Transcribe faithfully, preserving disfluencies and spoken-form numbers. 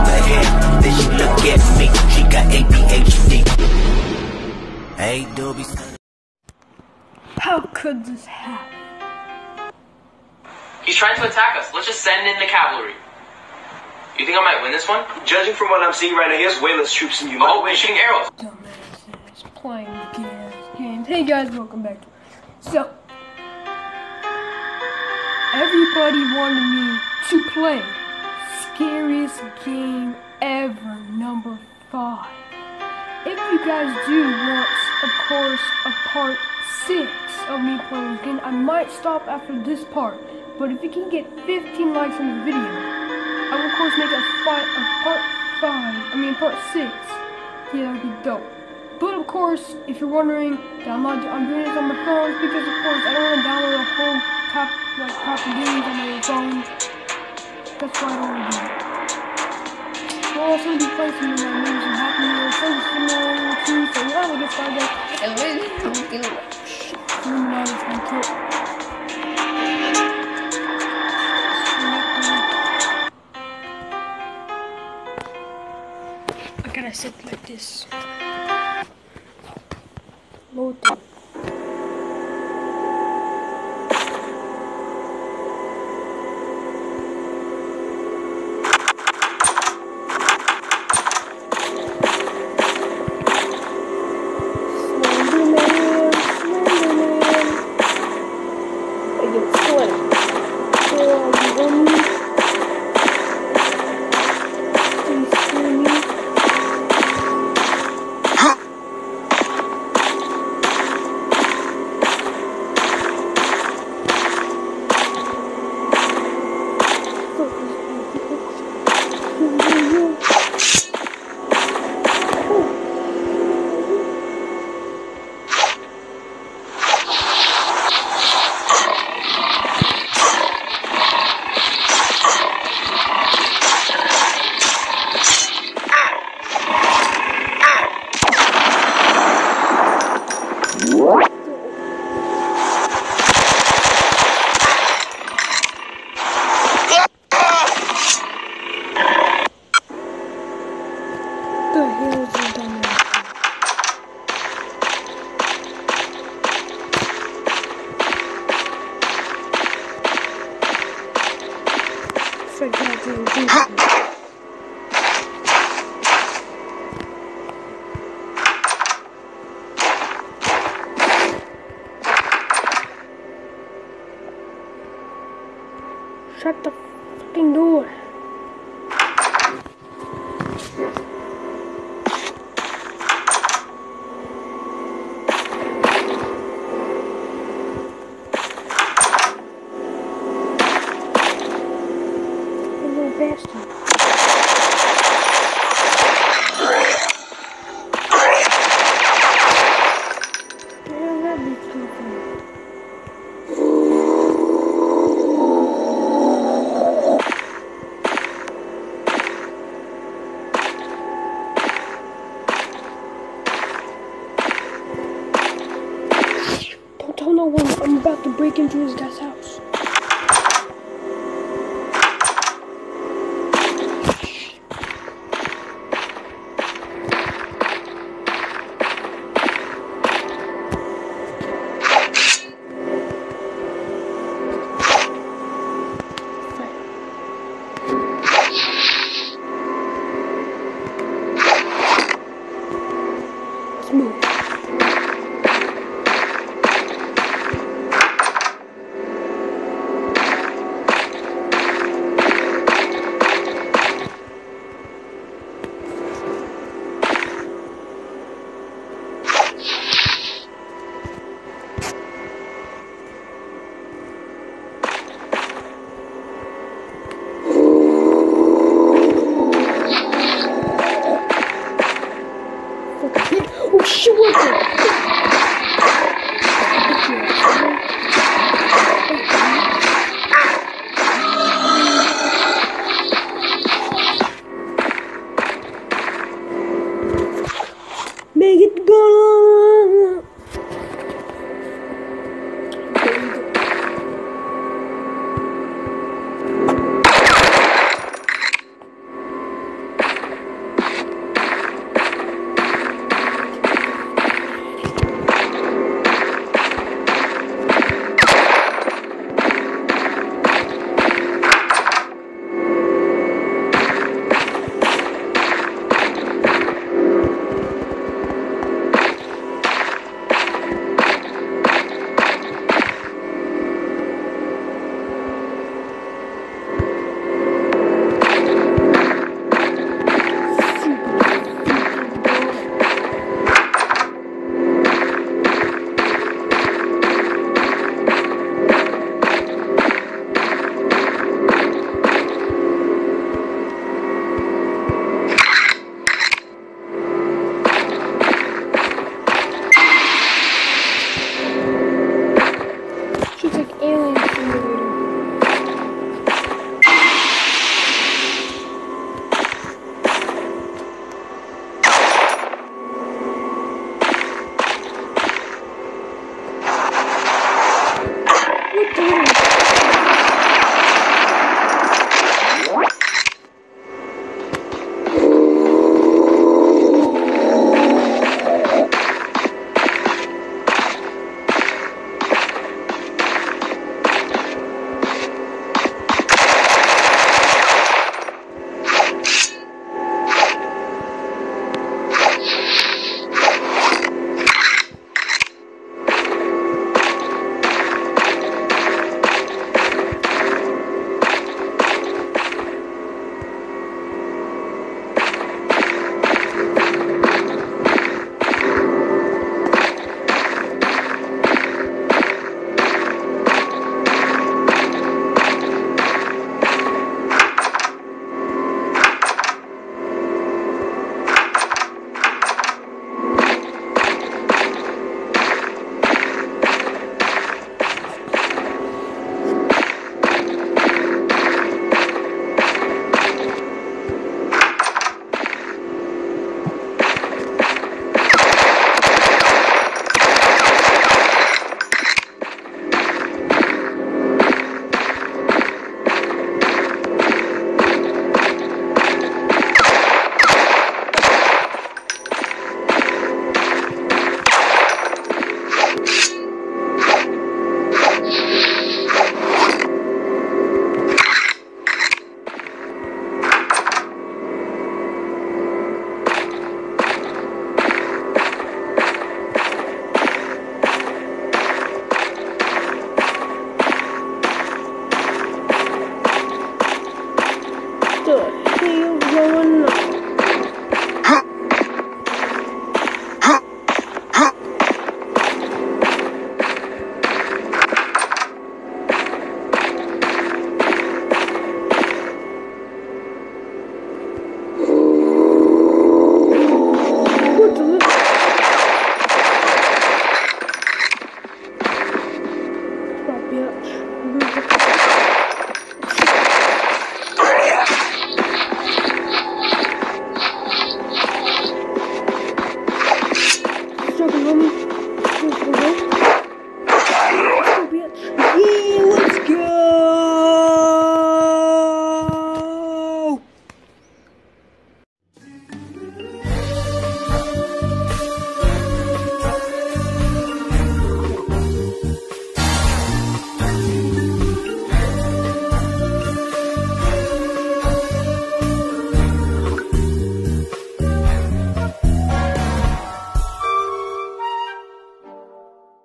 her head. Then she look at me, she got A D H D. Hey, Dobie. How could this happen? He's trying to attack us. Let's just send in the cavalry. You think I might win this one? Judging from what I'm seeing right now, he has way less troops than you. Oh, we're shooting arrows. Dumbasses playing games. Hey guys, welcome back. So, everybody wanted me to play Scariest Game Ever, number five. If you guys do want, of course, a part six of me playing this game, I might stop after this part. But if you can get fifteen likes on the video, I will of course make a, five, a part five, I mean part six. Yeah, that would be dope. But of course, if you're wondering, I'm not, I'm doing this on my phone because of course I don't want to download a whole top, like top of games on my phone. That's why I don't want to do it. We'll also be playing some of my names and Happy Meal, so similar to, so yeah, we'll get started. And we're going to Illuminati is gonna kill. I gotta sit like this. Load them. Shut the fucking door. You little bastard. Yeah, that'd be too fun. Tell no one I'm about to break into this guy's house.